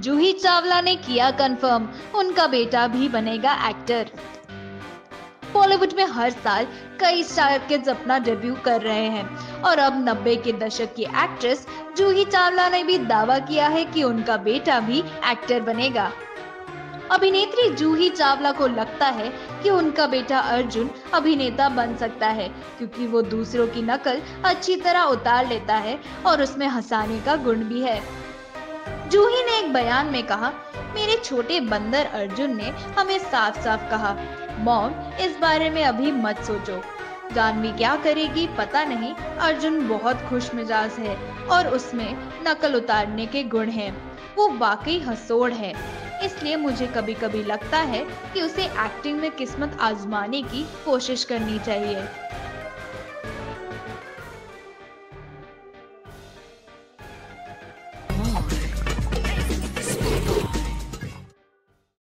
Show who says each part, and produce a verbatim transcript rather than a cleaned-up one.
Speaker 1: जूही चावला ने किया कंफर्म, उनका बेटा भी बनेगा एक्टर। बॉलीवुड में हर साल कई स्टार किड्स अपना डेब्यू कर रहे हैं और अब नब्बे के दशक की एक्ट्रेस जूही चावला ने भी दावा किया है कि उनका बेटा भी एक्टर बनेगा। अभिनेत्री जूही चावला को लगता है कि उनका बेटा अर्जुन अभिनेता बन सकता है, क्योंकि वो दूसरों की नकल अच्छी तरह उतार लेता है और उसमें हंसाने का गुण भी है। जूही ने एक बयान में कहा, मेरे छोटे बंदर अर्जुन ने हमें साफ साफ कहा, मॉम इस बारे में अभी मत सोचो, जानवी क्या करेगी पता नहीं। अर्जुन बहुत खुश मिजाज है और उसमें नकल उतारने के गुण हैं। वो वाकई हंसोड़ है, इसलिए मुझे कभी कभी लगता है कि उसे एक्टिंग में किस्मत आजमाने की कोशिश करनी चाहिए।